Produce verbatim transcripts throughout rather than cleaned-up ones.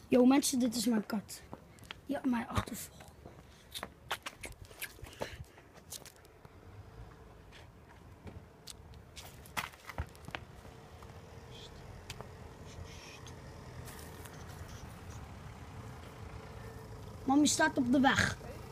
Yo mensen, dit is mijn kat. Ja, mijn achtervolgt. Mami staat op de weg.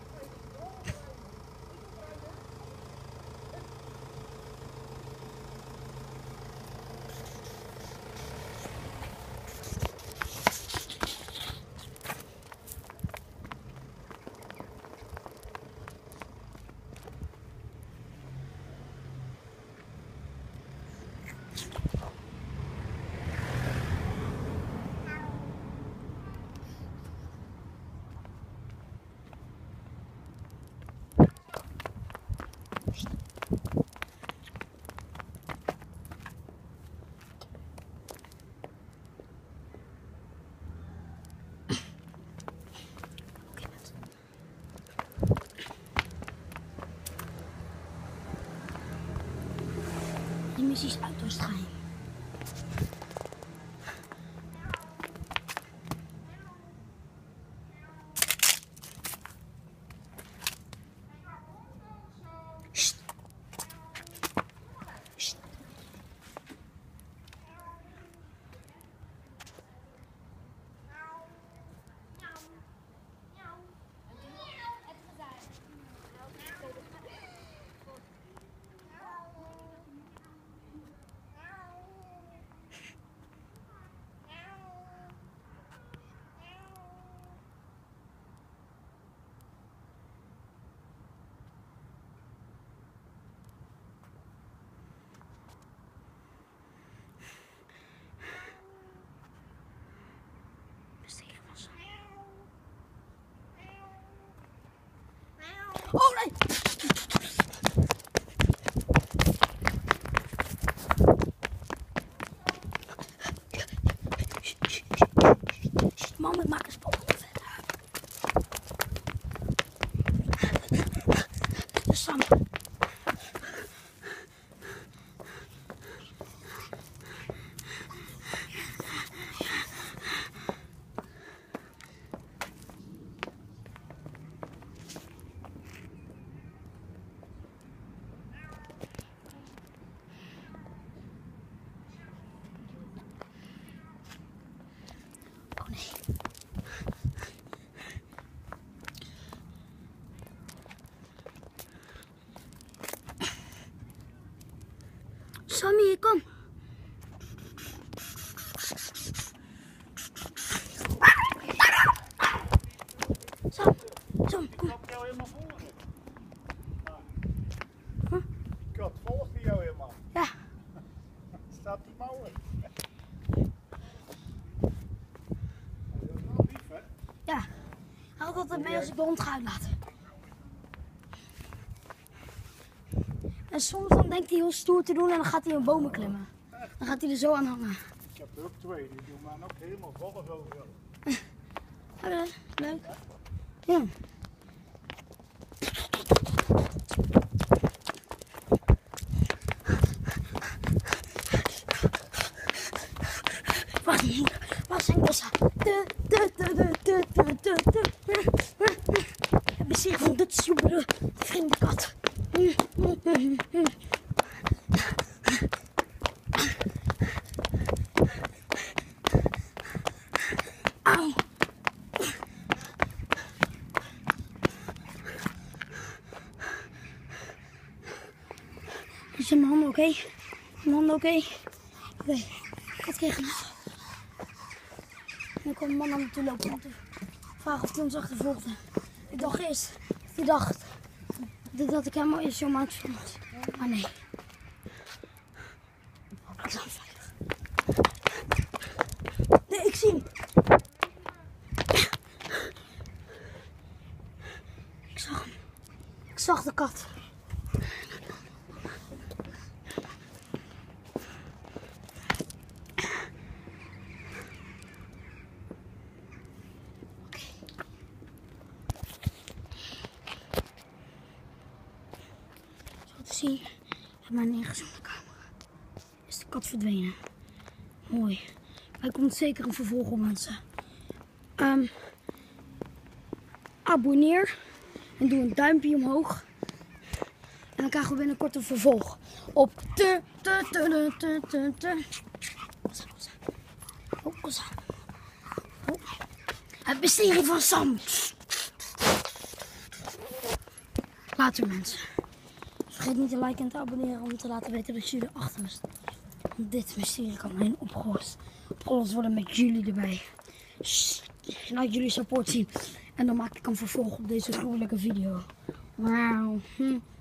Die missie is uiterst geheim. Sst. Sst. Oh nee! Man, ik maak een spot. Dus Sam. Oh nee. Sammy, kom. Sam, Sam, kom. Ik had jou helemaal volgen. Huh? Ik had volgde jou helemaal. Ja. Staat die mouwen. Dat is wel lief, hè? Ja. Hou ik altijd mee als ik de hond ga uitlaten. En soms dan denkt hij heel stoer te doen en dan gaat hij in bomen klimmen. Dan gaat hij er zo aan hangen. Ik heb er ook twee, die doen mij ook helemaal vallen overal. Oh, leuk. Ja. Wat wat zijn bossen? Het bezier van dit soepere vreemde kat. Auw. Is mijn handen oké? Mijn handen oké? Oké, okay. Wat kreeg nou? En dan kwam een man naar me toe lopen om te vragen of hij ons achtervolgde. Ik dacht eerst, hij dacht dat ik helemaal eerst zo maakt vond. Maar nee. Ik zag hem veilig. Nee, ik zie hem. Ik zag hem. Ik zag de kat. Zie, ik heb maar neergezoomd de camera. Is de kat verdwenen. Mooi. Hij komt zeker een vervolg op mensen. Um, abonneer en doe een duimpje omhoog. En dan krijgen we binnenkort een vervolg op te te te te te te. Oh, oh. Het mysterie van Sam. Later mensen. Vergeet niet te liken en te abonneren om te laten weten dat jullie achter me staan. Want dit mysterie kan alleen opgelost, opgelost worden met jullie erbij. Laat jullie support zien. En dan maak ik een vervolg op deze gruwelijke video. Wauw. Hm.